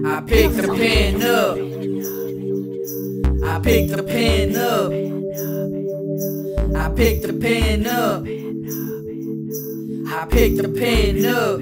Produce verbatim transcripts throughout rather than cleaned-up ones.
I picked the pen up. I picked the pen up. I picked the pen up. I picked the pen up.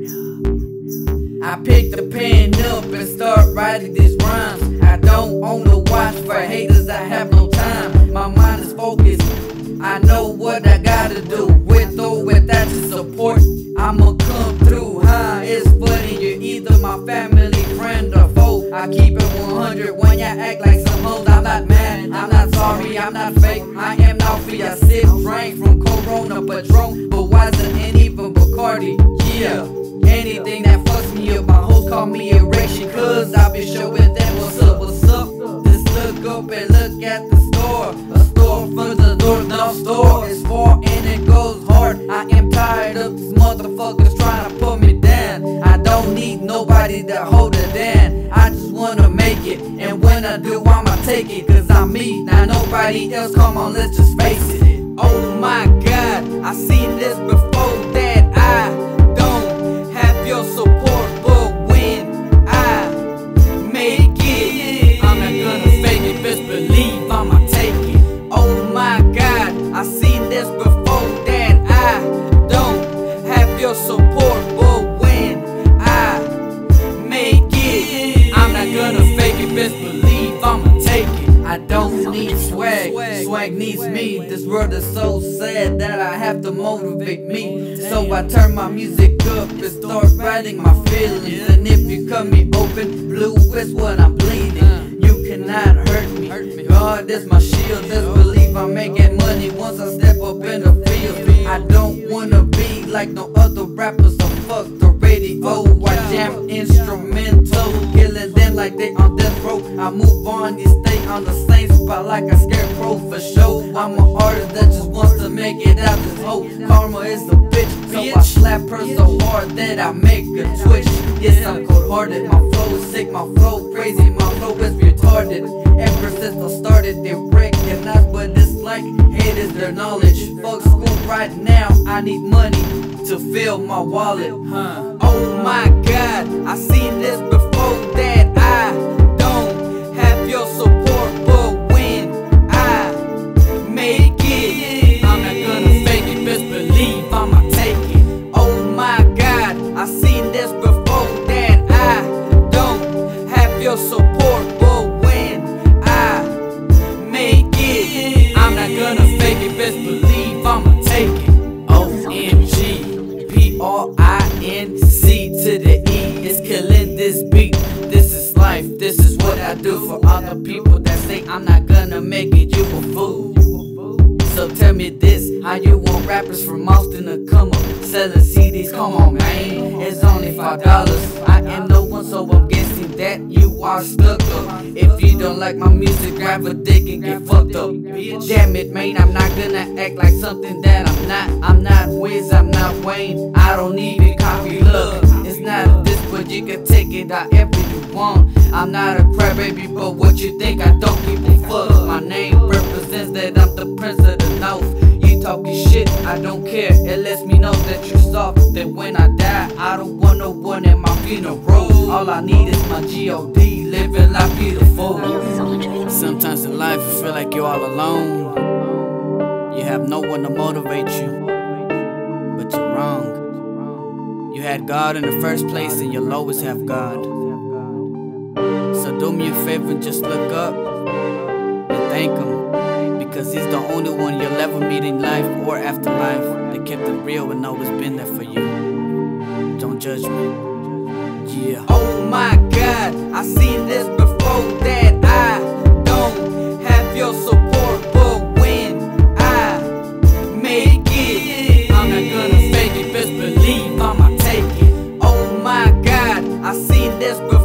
I picked the pen up and start writing these rhymes. I don't own a watch for haters, I have no time. My mind is focused, I know what I gotta do. With or without your support, I'ma come through, huh? It's funny, you're either my family, friend, or foe. I keep it one hundred when y'all act like some hoes. I'm not mad, I'm not sorry, I'm not fake. I am Nawfy, I sip, drink from Corona, Patron, Budweiser, and even Bacardi. Yeah, anything that fucks me up, my hoes call me erection, cause I be showing them what's up, what's up. Just look up and look at the store. A store for the door, no store is for and it goes hard. I am tired of these motherfuckers trying to put me down. I don't need nobody to hold it down. I just wanna make it, and when I do, I'ma take it, cause I'm me, now nobody else. Come on, let's just face it. Oh my God, I seen this before that I don't have your support, but when I make it, I'm not gonna fake it, best believe I'ma take it. Oh my God, I seen this before that I don't have your support, but when I make it, I'm not gonna fake it, best believe I'ma take it. I don't need swag, swag needs me. This world is so sad that I have to motivate me. So I turn my music up and start writing my feelings. And if you cut me open, blue is what I'm bleeding. You cannot hurt me, God is my shield. Just believe I'm making money once I step up in the field. I don't wanna be like no other rappers, so fuck the radio. I jam instrumental, killing them like they on death row. I move on, you stay on the same spot like a scarecrow for show. I'm an artist that just wants to make it out this hole. Karma is a bitch, so I slap her so hard that I make her twitch. Yes, I'm cold-hearted, my flow is sick, my flow crazy, my flow is retarded. Ever since I started, they recognize what it's like. Hate is their knowledge. Fuck school right now, I need money to fill my wallet, huh? Oh my God, I seen this before that I don't have your support, but when I make it, I'm not gonna fake it, best believe I'ma take it. Oh my God, I seen this before that I don't have your support, but when I make it, I'm not gonna fake it, best believe I'ma take it. O M G, P R I N C to the E, it's killing this beat. This is life, this is what I do for all the people that say I'm not gonna make it, you a fool. So tell me this, how you want rappers from Austin to come up selling C Ds? Come on man, it's only five dollars. I am no one, so I'm guessing that you are stuck up. If you don't like my music, grab a dick and get fucked up. Damn it man, I'm not gonna act like something that I'm not. I'm not Wiz, I'm not Wayne, I don't even copy love. It's not this, but you can take it however you want. I'm not a crybaby, but what you think, I don't give a fuck. My name represents that I'm the prince of the north. You talking shit, I don't care. It lets me know that you're soft. That when I die, I don't want no one at my funeral. All I need is my G O D, living life beautiful. Sometimes in life you feel like you're all alone. You have no one to motivate you, but you're wrong. You had God in the first place and you'll always have God. So do me a favor and just look up and thank Him, because He's the only one you'll ever meet in life or afterlife that kept it real and always been there for you. Don't judge me. Yeah. Oh my God, I seen this before that I don't have your support, but when I make it, I'm not gonna fake it, best believe I'ma take it. Oh my God, I seen this before